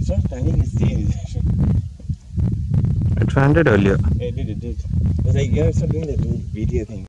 It's not turning his tail. It landed earlier. It did. It's like you're also doing the Wheatear thing.